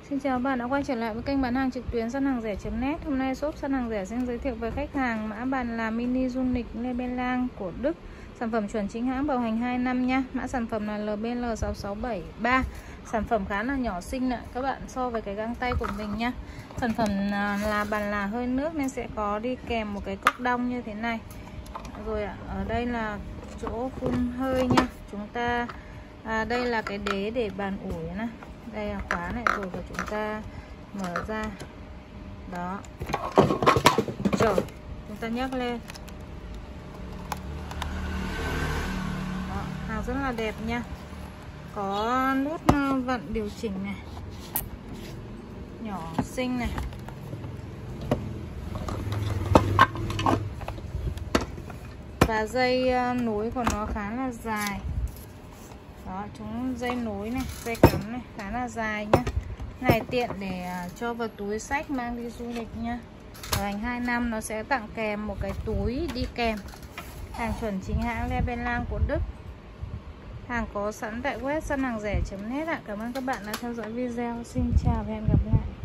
Xin chào bạn đã quay trở lại với kênh bán hàng trực tuyến săn hàng rẻ.net. Hôm nay shop săn hàng rẻ xin giới thiệu với khách hàng mã bàn là mini du lịch Lê Bên Lang của Đức. Sản phẩm chuẩn chính hãng, bảo hành 2 năm nha. Mã sản phẩm là LBL6673. Sản phẩm khá là nhỏ xinh ạ các bạn, so với cái găng tay của mình nha. Sản phẩm là bàn là hơi nước nên sẽ có đi kèm một cái cốc đong như thế này. Rồi ạ, ở đây là chỗ phun hơi nha. Chúng ta đây là cái đế để bàn ủi này. Đây là khóa này rồi, và chúng ta mở ra. Đó. Rồi, chúng ta nhấc lên. Đó, hàng rất là đẹp nha. Có nút vặn điều chỉnh này. Nhỏ xinh này. Và dây nối của nó khá là dài. Đó, chúng dây nối này, dây cắm này khá là dài nhá. Này tiện để cho vào túi xách mang đi du lịch nha. Bảo hành 2 năm, nó sẽ tặng kèm một cái túi đi kèm. Hàng chuẩn chính hãng Lê Bên Lang của Đức. Hàng có sẵn tại web săn hàng rẻ.net ạ. Cảm ơn các bạn đã theo dõi video. Xin chào và hẹn gặp lại.